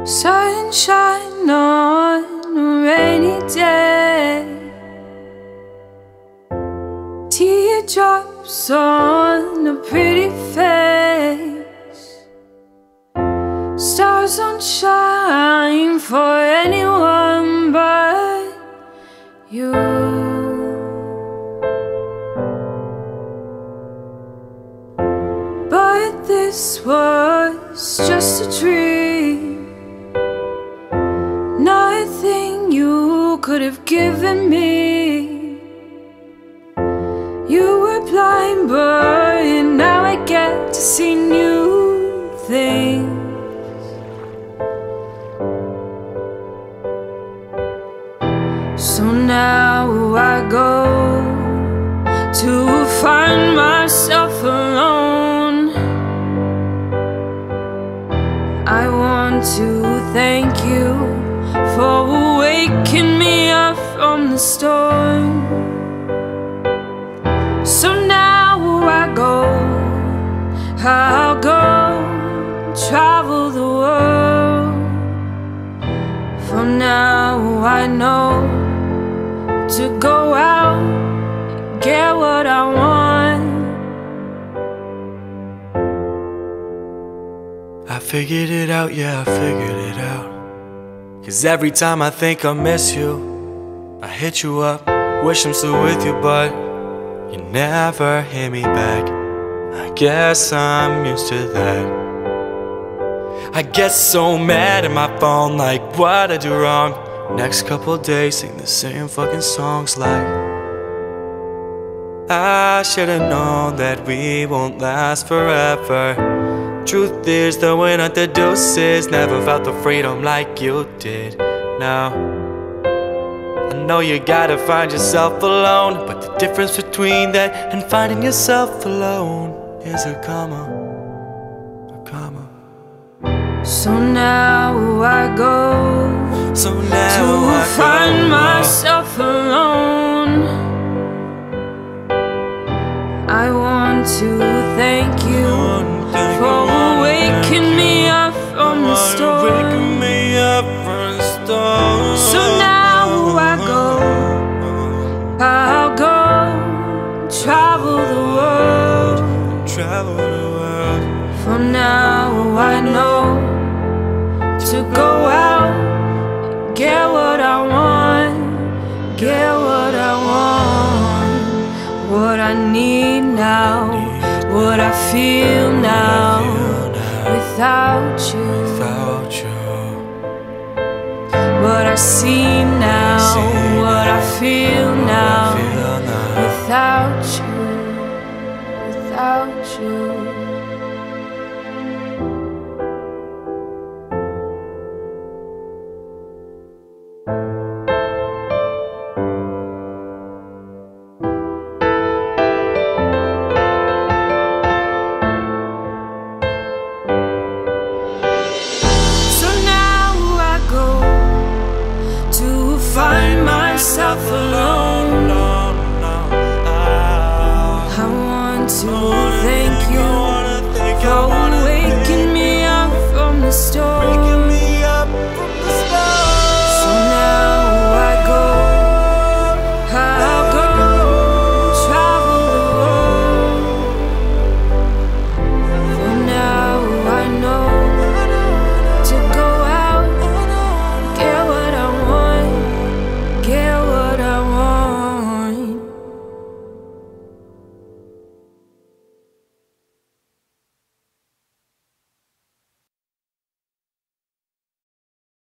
Sunshine on a rainy day, teardrops on a pretty face. Stars don't shine for anyone but you. But this was just a dream, nothing you could have given me. You were blind, but now I get to see new things. So now I go to find myself alone. I want to thank you for waking me up from the storm. So now I'll go travel the world. For now I know to go out and get what I want. I figured it out, yeah, I figured it out. 'Cause every time I think I miss you, I hit you up, wish I'm still with you, but you never hit me back. I guess I'm used to that. I get so mad at my phone, like what'd I do wrong? Next couple days sing the same fucking songs like I should've known that we won't last forever. Truth is that we're not the deuces, never felt the freedom like you did. Now I know you gotta find yourself alone, but the difference between that and finding yourself alone is a comma, a comma. So now I go to find myself alone. I want to thank you for waking me up from the storm. So now I'll go travel the world. For now I know to go out and get what I want, get what I want, what I need now, what I feel now without you.